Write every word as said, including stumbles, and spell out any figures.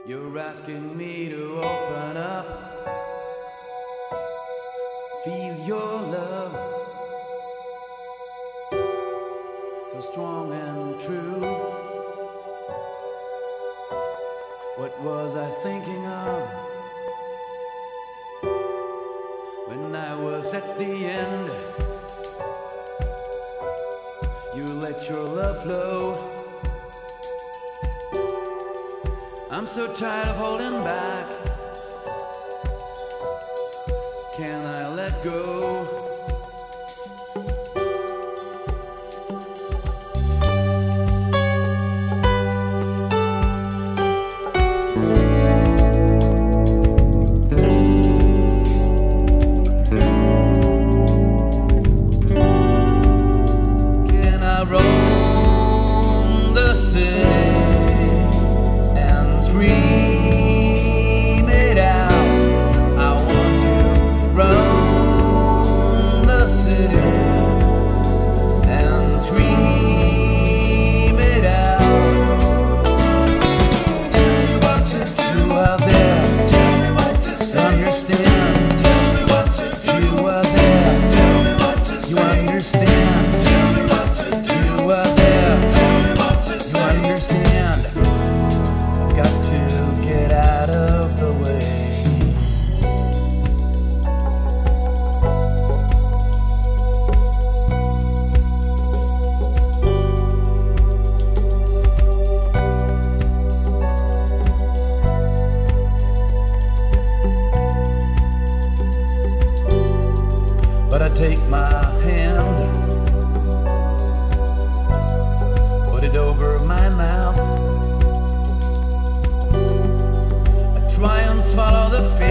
You're asking me to open up, feel your love, so strong and true. What was I thinking of when I was at the end? You let your love flow. I'm so tired of holding back. Can I let go? Can I roam the city? But I take my hand, put it over my mouth. I try and swallow the fear.